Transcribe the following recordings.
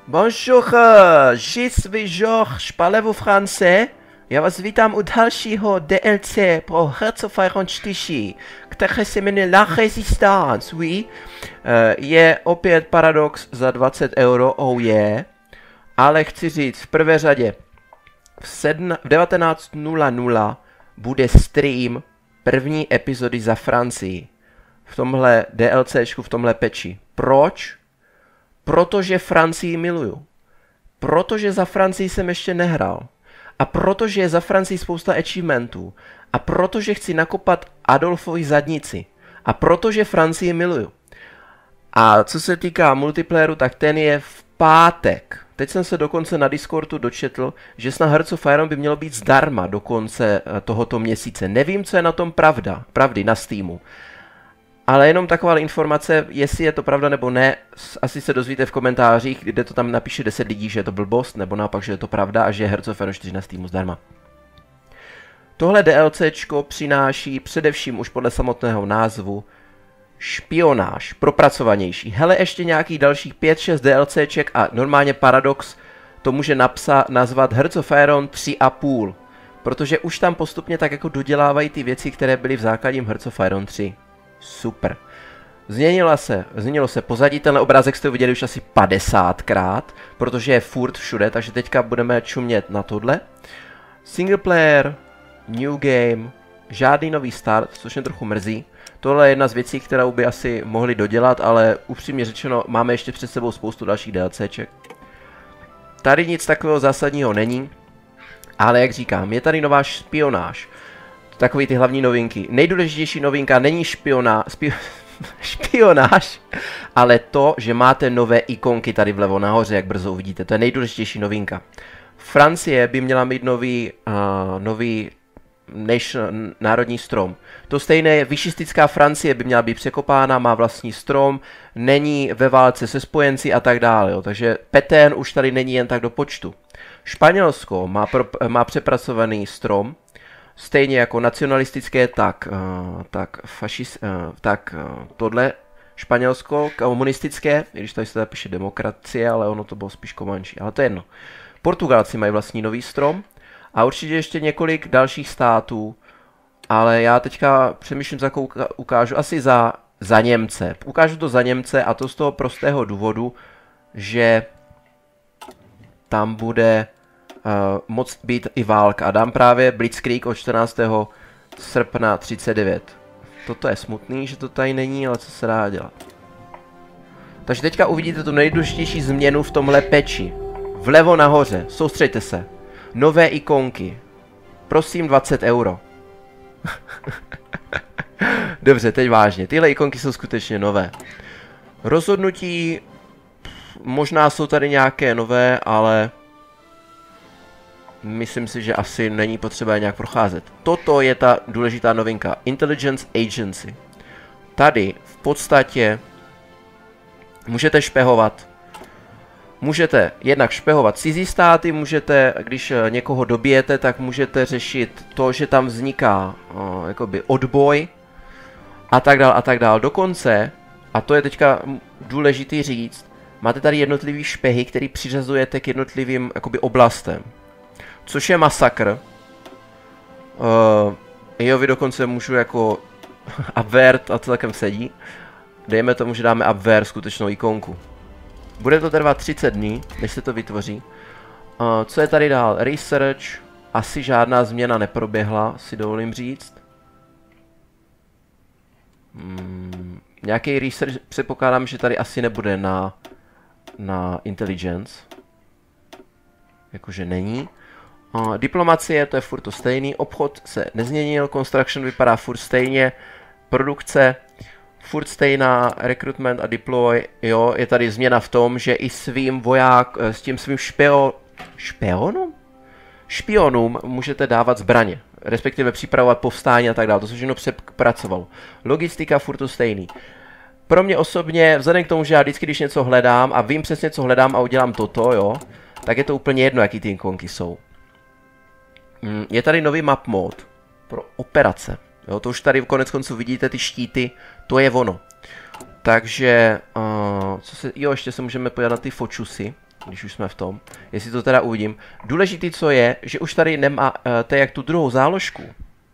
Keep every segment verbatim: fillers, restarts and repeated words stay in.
Bonjour, je suis Georges, parlez-vous français? Já vás vítám u dalšího D L C pro Hearts of Iron čtyři, které se jmenuje La Résistance, oui. Uh, je opět Paradox za dvacet euro, oh yeah. Ale chci říct, v prvé řadě, v, sedm, v devatenáct nula nula bude stream první epizody za Francii. V tomhle DLCčku, v tomhle peči. Proč? Protože Francii miluju. Protože za Francii jsem ještě nehrál. A protože je za Francii spousta achievementů. A protože chci nakopat Adolfovi zadnici. A protože Francii miluju. A co se týká multiplayeru, tak ten je v pátek. Teď jsem se dokonce na Discordu dočetl, že snad Hearts of Iron by mělo být zdarma do konce tohoto měsíce. Nevím, co je na tom pravda. Pravdy na Steamu. Ale jenom taková informace, jestli je to pravda nebo ne, asi se dozvíte v komentářích, kde to tam napíše deset lidí, že je to blbost, nebo naopak, že je to pravda a že je Hearts of Iron čtyři na Steamu zdarma. Tohle DLCčko přináší především už podle samotného názvu špionáž, propracovanější. Hele, ještě nějakých dalších pět šest DLCček a normálně Paradox to může napsat, nazvat Hearts of Iron tři a půl, protože už tam postupně tak jako dodělávají ty věci, které byly v základním Hearts of Iron tři. Super. Změnilo se, změnilo se pozadí, tenhle obrázek jste viděli už asi padesátkrát, protože je furt všude, takže teďka budeme čumět na tohle. Single player, new game, žádný nový start, což mě trochu mrzí. Tohle je jedna z věcí, kterou by asi mohli dodělat, ale upřímně řečeno, máme ještě před sebou spoustu dalších DLCček. Tady nic takového zásadního není, ale jak říkám, je tady nová špionáž. Takový ty hlavní novinky. Nejdůležitější novinka není špioná, špi, špionáž, ale to, že máte nové ikonky tady vlevo nahoře, jak brzo uvidíte. To je nejdůležitější novinka. Francie by měla mít nový, uh, nový nation, národní strom. To stejné, vyšistická Francie by měla být překopána, má vlastní strom, není ve válce se spojenci a tak dále. Jo. Takže Petén už tady není jen tak do počtu. Španělsko má, pro, má přepracovaný strom, stejně jako nacionalistické, tak, uh, tak, fašist, uh, tak uh, tohle Španělsko, komunistické, i když tady se tady píše demokracie, ale ono to bylo spíš komančí, ale to je jedno. Portugalci mají vlastní nový strom a určitě ještě několik dalších států, ale já teďka přemýšlím, za jakou ukážu, asi za, za Němce. Ukážu to za Němce a to z toho prostého důvodu, že tam bude Uh, moc být i válka. A dám právě Blitzkrieg od čtrnáctého srpna třicet devět. Toto je smutný, že to tady není, ale co se dá dělat. Takže teďka uvidíte tu nejdůležitější změnu v tomhle peči. Vlevo nahoře, soustřeďte se. Nové ikonky. Prosím, dvacet euro. Dobře, teď vážně. Tyhle ikonky jsou skutečně nové. Rozhodnutí, možná jsou tady nějaké nové, ale myslím si, že asi není potřeba je nějak procházet. Toto je ta důležitá novinka. Intelligence Agency. Tady v podstatě můžete špehovat. Můžete jednak špehovat cizí státy, můžete, když někoho dobijete, tak můžete řešit to, že tam vzniká uh, jakoby odboj a tak dál a tak dál. Dokonce, a to je teďka důležitý říct, máte tady jednotlivý špehy, který přiřazujete k jednotlivým jakoby oblastem. Což je masakr. Uh, jo, vy dokonce můžu jako Abwehr, a to takem sedí. Dejme tomu, že dáme Abwehr, skutečnou ikonku. Bude to trvat třicet dní, než se to vytvoří. Uh, co je tady dál? Research. Asi žádná změna neproběhla, si dovolím říct. Hmm, nějaký research, předpokládám, že tady asi nebude na, na intelligence. Jakože není. Uh, diplomacie, to je furt to stejný, obchod se nezměnil, construction vypadá furt stejně, produkce furt stejná, recruitment a deploy, jo, je tady změna v tom, že i svým voják, s tím svým špio, špionům? Špionům můžete dávat zbraně, respektive připravovat povstání a tak dále, to se všechno přepracovalo. Logistika furt to stejný. Pro mě osobně, vzhledem k tomu, že já vždycky, když něco hledám a vím přesně, co hledám a udělám toto, jo, tak je to úplně jedno, jaký ty ikonky jsou. Je tady nový map mode pro operace. Jo, to už tady konec konců vidíte, ty štíty, to je ono. Takže, uh, co se, jo, ještě se můžeme podívat na ty fočusy. když už jsme v tom, jestli to teda uvidím. Důležitý, co je, že už tady nemá, to jak tu druhou záložku,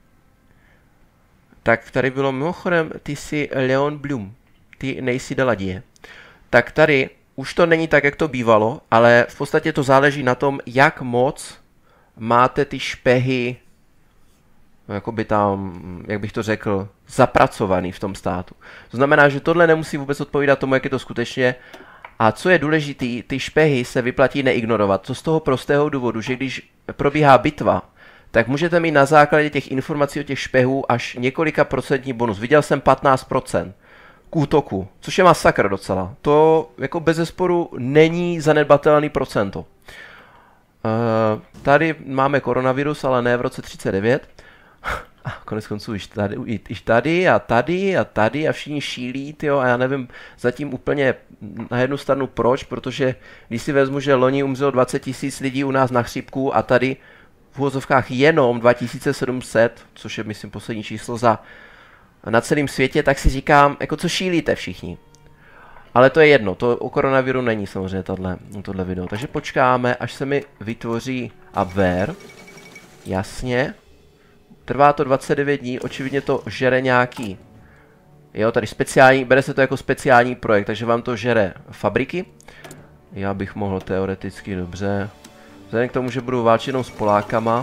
tak tady bylo mimochodem, ty jsi Leon Blum, ty nejsi Deladie. Tak tady už to není tak, jak to bývalo, ale v podstatě to záleží na tom, jak moc máte ty špehy, jakoby tam, jak bych to řekl, zapracovaný v tom státu. To znamená, že tohle nemusí vůbec odpovídat tomu, jak je to skutečně. A co je důležitý, ty špehy se vyplatí neignorovat. To z toho prostého důvodu, že když probíhá bitva, tak můžete mít na základě těch informací o těch špehů až několika procentní bonus. Viděl jsem patnáct procent k útoku, což je masakr docela. To jako bezesporu není zanedbatelný procento. Uh, tady máme koronavirus, ale ne v roce třicet devět. A konec konců již tady, již tady a tady a tady a všichni šílí, tyjo, a já nevím zatím úplně na jednu stranu proč, protože když si vezmu, že loni umřelo dvacet tisíc lidí u nás na chřipku a tady v úvozovkách jenom dva tisíce sedm set, což je myslím poslední číslo za na celém světě, tak si říkám, jako co šílíte všichni. Ale to je jedno, to o koronaviru není samozřejmě tohle, tohle video. Takže počkáme, až se mi vytvoří Abwehr. Jasně. Trvá to dvacet devět dní, očividně to žere nějaký. Jo, tady speciální, bere se to jako speciální projekt, takže vám to žere fabriky. Já bych mohl teoreticky, dobře. Vzhledem k tomu, že budu válčit jenom s Polákama,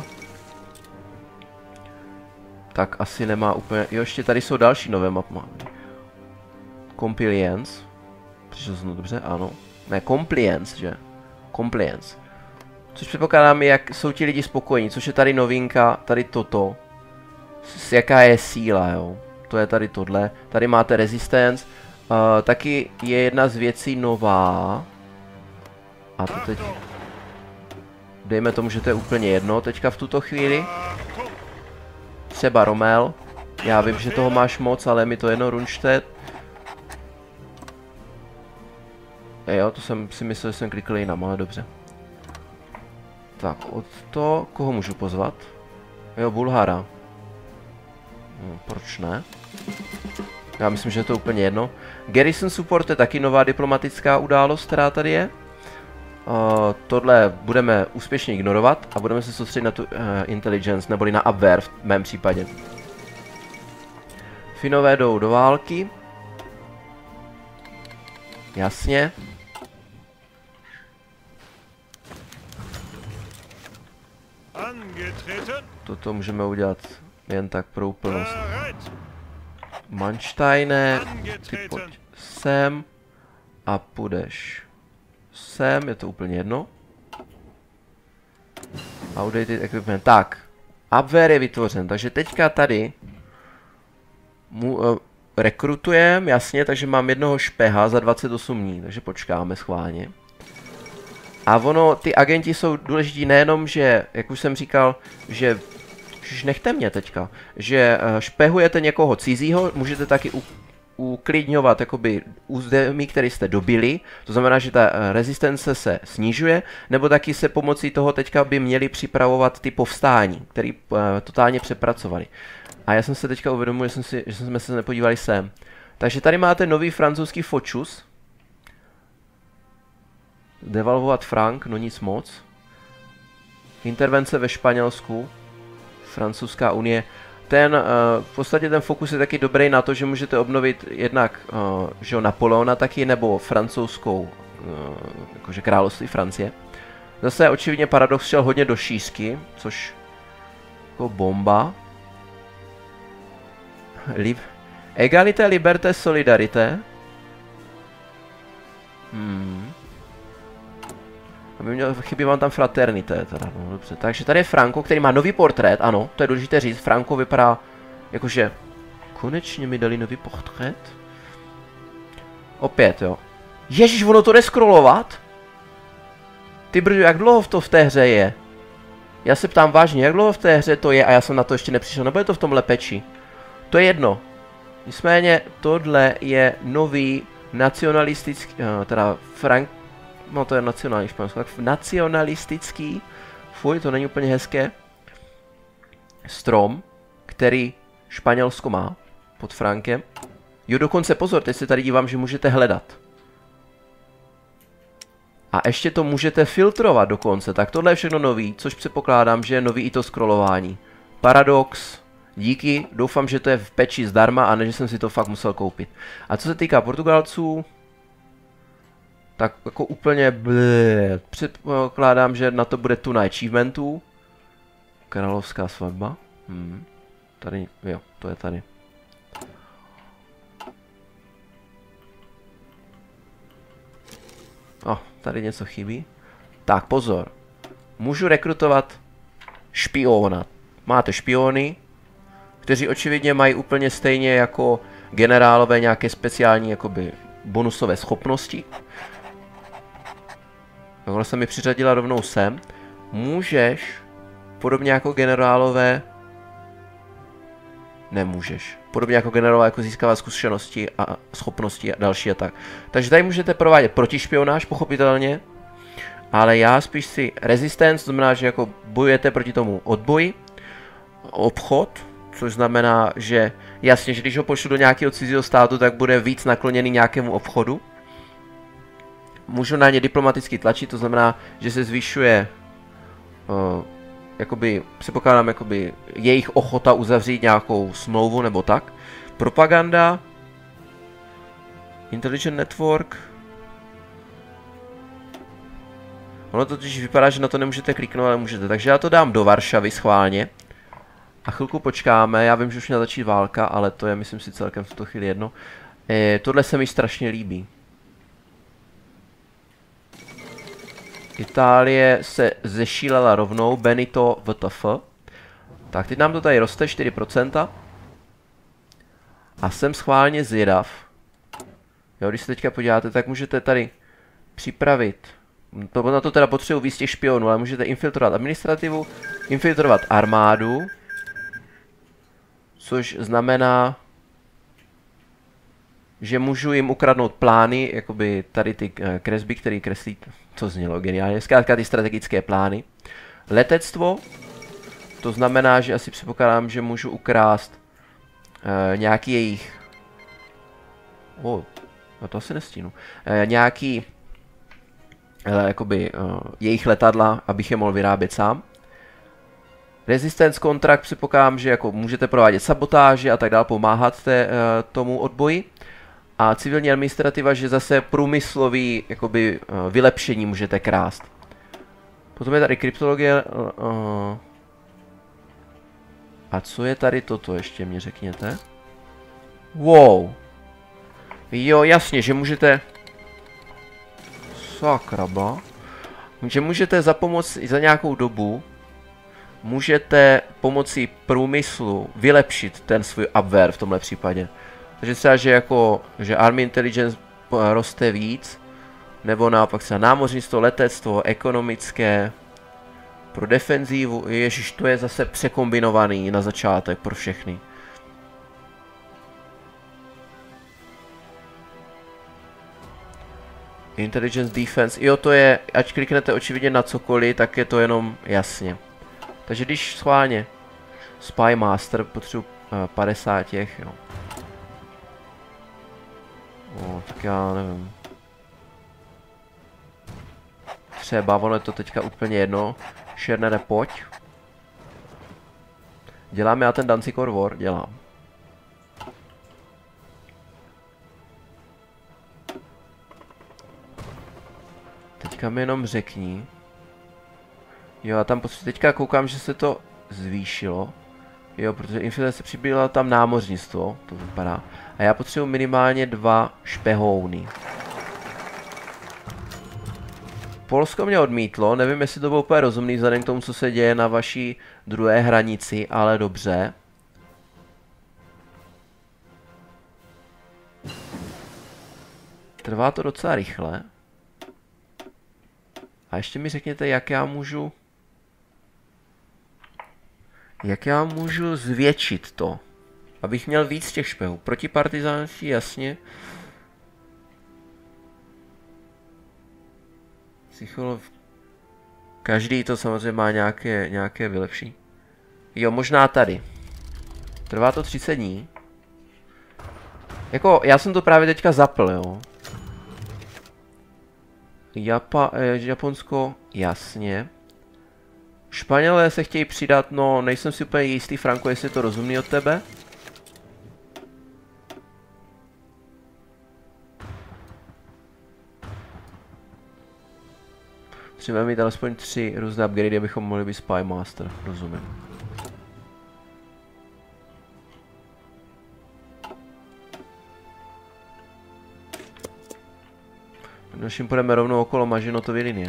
tak asi nemá úplně... Jo, ještě tady jsou další nové mapy. Compliance. Přišel jsem dobře, ano. Ne, compliance, že? Compliance. Což předpokládám, jak jsou ti lidi spokojení, což je tady novinka, tady toto. S jaká je síla, jo. To je tady tohle. Tady máte resistance. Uh, taky je jedna z věcí nová. A to teď... Dejme tomu, že to je úplně jedno teďka v tuto chvíli. Třeba Rommel. Já vím, že toho máš moc, ale mi to jedno Rundstedt. Jo, to jsem si myslel, že jsem klikl jinam, ale dobře. Tak, od to, koho můžu pozvat? Jo, Bulhara. Hm, proč ne? Já myslím, že je to úplně jedno. Garrison Support je taky nová diplomatická událost, která tady je. Uh, tohle budeme úspěšně ignorovat a budeme se soustředit na tu uh, intelligence, neboli na Abwehr v mém případě. Finové jdou do války. Jasně. Toto můžeme udělat jen tak pro úplnost. Mansteine, ty pojď sem a půjdeš sem, je to úplně jedno. Outdated equipment. Tak, Abwehr je vytvořen, takže teďka tady mu uh, rekrutujem, jasně, takže mám jednoho špeha za dvacet osm dní, takže počkáme schválně. A ono, ty agenti jsou důležití nejenom, že, jak už jsem říkal, že, už nechte mě teďka, že uh, špehujete někoho cizího, můžete taky u, uklidňovat jakoby území, který jste dobili, to znamená, že ta uh, rezistence se snižuje, nebo taky se pomocí toho teďka by měli připravovat ty povstání, který uh, totálně přepracovali. A já jsem se teďka uvědomil, že, jsem si, že jsme se nepodívali sem. Takže tady máte nový francouzský fočus. Devalvovat frank, no nic moc. Intervence ve Španělsku. Francouzská unie. Ten, uh, v podstatě ten fokus je taky dobrý na to, že můžete obnovit jednak uh, že Napoleona taky, nebo francouzskou, uh, jakože království Francie. Zase očividně paradox šel hodně do šířky, což jako bomba. Lib Egalité, liberté, solidarité. Hmm. Chybí vám tam fraternité, teda, no dobře. Takže tady je Franco, který má nový portrét, ano, to je důležité říct. Franco vypadá jakože... Konečně mi dali nový portrét. Opět, jo. Ježíš, ono to jde scrollovat? Ty brďo, jak dlouho to v té hře je? Já se ptám vážně, jak dlouho v té hře to je a já jsem na to ještě nepřišel, nebo je to v tomhle peči? To je jedno. Nicméně tohle je nový nacionalistický, teda frank, no to je nacionální španělsko, tak nacionalistický, fuj, to není úplně hezké, strom, který Španělsko má pod Frankem. Jo, dokonce pozor, teď se tady dívám, že můžete hledat. A ještě to můžete filtrovat dokonce, tak tohle je všechno nový, což předpokládám, že je nový i to scrollování. Paradox, díky, doufám, že to je v peči zdarma a ne, že jsem si to fakt musel koupit. A co se týká Portugalců, tak jako úplně blé, předpokládám, že na to bude tuna achievementů. Královská svatba, hmm. Tady, jo, to je tady. Oh, tady něco chybí. Tak, pozor. Můžu rekrutovat špiona. Máte špiony, kteří očividně mají úplně stejně jako generálové nějaké speciální jakoby bonusové schopnosti. Takhle se mi přiřadila rovnou sem. Můžeš, podobně jako generálové, nemůžeš. Podobně jako generálové jako získávat zkušenosti a schopnosti a další a tak. Takže tady můžete provádět protišpionáž, pochopitelně. Ale já spíš si resistance, to znamená, že jako bojujete proti tomu odboji. Obchod, což znamená, že jasně, že když ho pošlu do nějakého cizího státu, tak bude víc nakloněný nějakému obchodu. Můžu na ně diplomaticky tlačit, to znamená, že se zvyšuje uh, jakoby, předpokládám, jakoby jejich ochota uzavřít nějakou smlouvu nebo tak. Propaganda, Intelligent Network. Ono to totiž vypadá, že na to nemůžete kliknout, ale můžete. Takže já to dám do Varšavy schválně. A chvilku počkáme, já vím, že už měla začít válka, ale to je, myslím si, celkem v tuto chvíli jedno. E, tohle se mi strašně líbí. Itálie se zešílela rovnou, Benito W T F. Tak teď nám to tady roste čtyři procenta. A jsem schválně zvědav. Jo, když se teďka podíváte, tak můžete tady připravit. To, na to teda potřebuji víc těch špionů, ale můžete infiltrovat administrativu, infiltrovat armádu. Což znamená, že můžu jim ukradnout plány, jakoby tady ty kresby, které kreslí, to znělo geniálně, zkrátka ty strategické plány. Letectvo, to znamená, že asi předpokládám, že můžu ukrást uh, nějaký jejich, oh, no to asi nestínu, uh, nějaký, uh, jakoby, uh, jejich letadla, abych je mohl vyrábět sám. Resistance kontrakt předpokládám, že jako můžete provádět sabotáže a tak dále, pomáhat té, uh, tomu odboji. A civilní administrativa, že zase průmyslový jakoby, uh, vylepšení můžete krást. Potom je tady kryptologie. Uh, uh. A co je tady toto, ještě mě řekněte? Wow. Jo, jasně, že můžete... Sakraba. Že můžete za pomoc, za nějakou dobu můžete pomocí průmyslu vylepšit ten svůj upware v tomhle případě. Takže třeba, že jako, že Army Intelligence roste víc, nebo naopak třeba námořnictvo, letectvo, ekonomické, pro defenzívu, ježiš, to je zase překombinovaný na začátek pro všechny. Intelligence Defense, jo, to je, ať kliknete očividně na cokoliv, tak je to jenom jasně. Takže když schválně Spy Master, potřebuji uh, padesát těch, jo. O, tak já nevím. Třeba, ono je to teďka úplně jedno. Šernere, pojď. Dělám já ten Dancikor War? Dělám. Teďka mi jenom řekni. Jo, a tam teďka koukám, že se to zvýšilo. Jo, protože infiltrace přibyla tam námořnictvo, to vypadá. A já potřebuji minimálně dva špehouny. Polsko mě odmítlo, nevím, jestli to bylo úplně rozumný vzhledem k tomu, co se děje na vaší druhé hranici, ale dobře. Trvá to docela rychle. A ještě mi řekněte, jak já můžu... Jak já můžu zvětšit to? Abych měl víc těch špehů. Proti partizánství, jasně. Psycholog... Každý to samozřejmě má nějaké, nějaké vylepší. Jo, možná tady. Trvá to třicet dní. Jako, já jsem to právě teďka zapl, jo. Japa, eh, Japonsko, jasně. Španělé se chtějí přidat, no nejsem si úplně jistý, Franko, jestli je to rozumný od tebe. Musíme mít alespoň tři různé upgrady, abychom mohli být Spy Master, rozumím. Dalším půjdeme rovnou okolo Mažinotovy linie.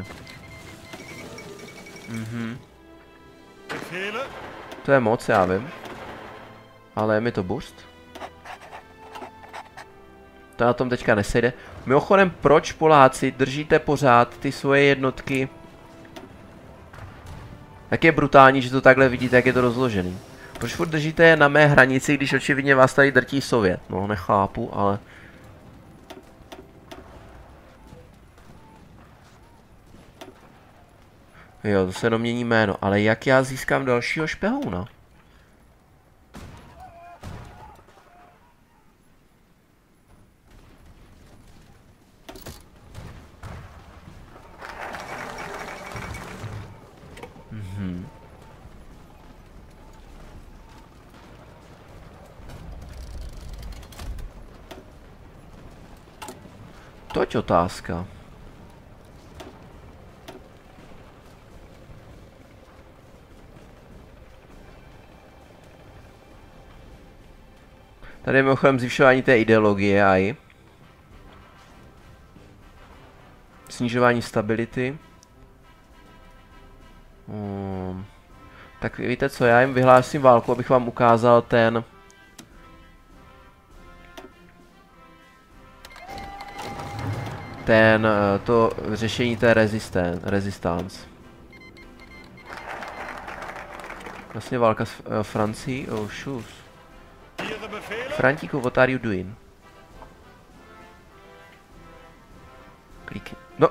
Mhm. To je moc, já vím. Ale je mi to boost. To na tom teďka nesejde. Mimochodem, proč Poláci držíte pořád ty svoje jednotky? Tak je brutální, že to takhle vidíte, jak je to rozložený. Proč furt držíte je na mé hranici, když očividně vás tady drtí Sovět? No, nechápu, ale... Jo, to se jenom mění jméno, ale jak já získám dalšího špehouna? Mhm. Toť otázka. Tady je mimochodem zvyšování té ideologie A I. Snižování stability. Hmm. Tak víte co, já jim vyhlásím válku, abych vám ukázal ten... Ten, to řešení té resistance. Vlastně válka s uh, Francií, oh shoes. Frantíku, what are you doing? Klik. No.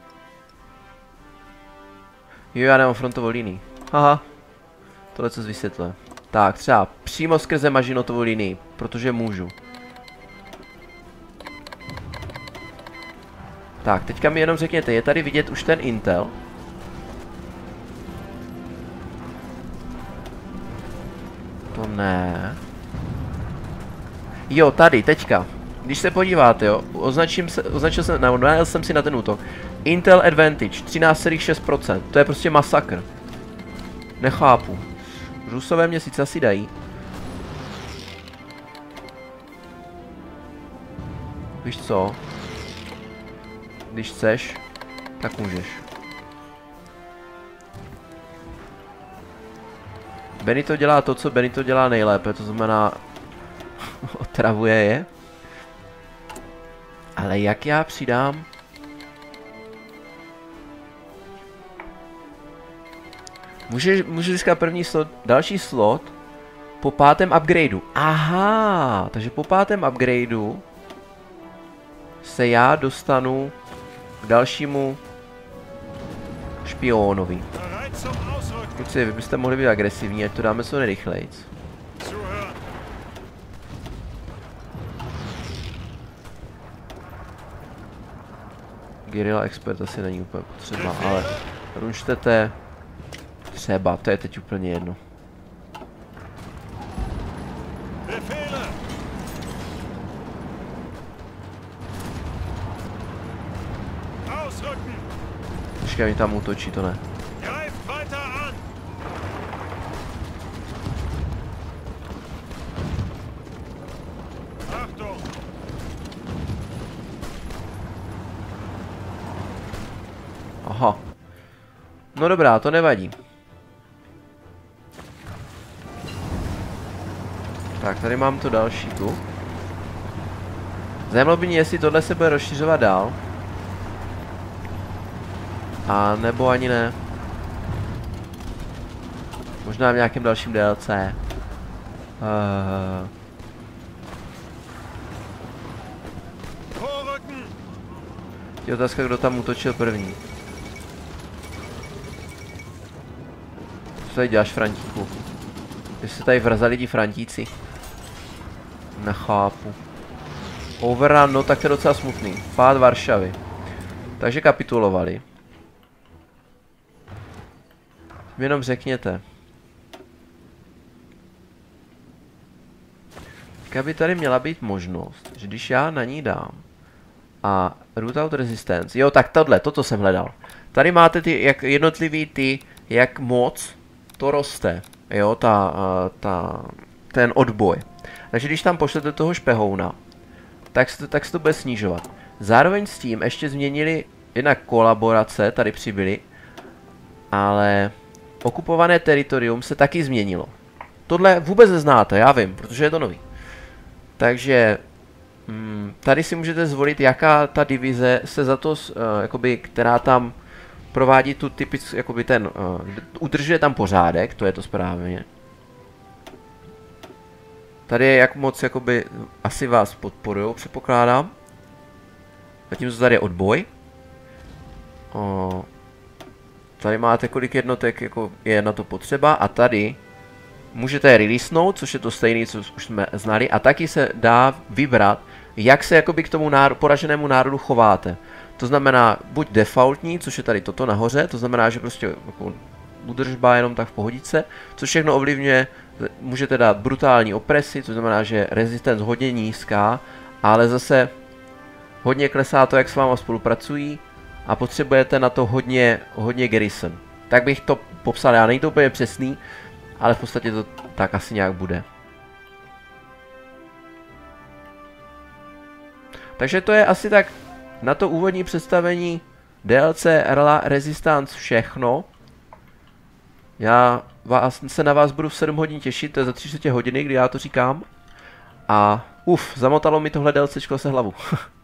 Jo, já nemám frontovou linii. Haha. Tohle co vysvětluje. Tak, třeba přímo skrze Mažinotovou linii, protože můžu. Tak, teďka mi jenom řekněte, je tady vidět už ten Intel? To ne. Jo, tady, teďka. Když se podíváte, jo, označím se, označil jsem, nebo najel jsem si na ten útok. Intel Advantage, třináct celá šest procent. To je prostě masakr. Nechápu. Rusové mě sice asi dají. Víš co? Když chceš, tak můžeš. Benito dělá to, co Benito dělá nejlépe, to znamená... otravuje je. Ale jak já přidám... Může, může získat první slot, další slot po pátém upgradeu. Aha, takže po pátém upgradeu se já dostanu k dalšímu špionovi. Kluci, vy byste mohli být agresivní, ať to dáme co nejrychlejc. Guerilla Expert asi není úplně potřeba, ale Runštete třeba, to je teď úplně jedno. Počkej, mi tam útočí, to ne. Aha. No dobrá, to nevadí. Tak, tady mám to další tu. Zajímalo by mě, jestli tohle se bude rozšiřovat dál. A nebo ani ne. Možná v nějakém dalším D L C. Uh... Je otázka, kdo tam útočil první. Co tady děláš, Frantíku? Ty se tady vrazali ti Frantíci. Nechápu. Overrun, no tak to je docela smutný. Pád Varšavy. Takže kapitulovali. Jenom řekněte. Teďka by tady měla být možnost, že když já na ní dám a Rootout Resistance, jo tak tohle, toto jsem hledal. Tady máte ty, jak jednotlivý ty, jak moc to roste, jo, ta, ta, ten odboj. Takže když tam pošlete toho špehouna, tak se, to, tak se to bude snižovat. Zároveň s tím ještě změnili jednak kolaborace, tady přibyly, ale okupované teritorium se taky změnilo. Tohle vůbec neznáte, já vím, protože je to nový. Takže hm, tady si můžete zvolit, jaká ta divize se za to, uh, jakoby, která tam provádí tu typic, jakoby ten, uh, udržuje tam pořádek, to je to správně. Tady je jak moc, jakoby, asi vás podporujou, předpokládám. Zatímco tady je odboj. O, tady máte kolik jednotek, jako je na to potřeba, a tady můžete releasenout, což je to stejné, co už jsme znali, a taky se dá vybrat, jak se jakoby k tomu náro poraženému národu chováte. To znamená buď defaultní, což je tady toto nahoře, to znamená, že prostě jako udržba jenom tak v pohodice, což všechno ovlivňuje, můžete dát brutální opresi, což znamená, že resistance hodně nízká, ale zase hodně klesá to, jak s váma spolupracují, a potřebujete na to hodně, hodně garrison. Tak bych to popsal, já není to úplně přesný, ale v podstatě to tak asi nějak bude. Takže to je asi tak na to úvodní představení D L C Rla Resistance všechno. Já vás, se na vás budu v sedm hodin těšit, to je za tři čtvrtě hodiny, kdy já to říkám. A uf, zamotalo mi tohle DLCčko se hlavu.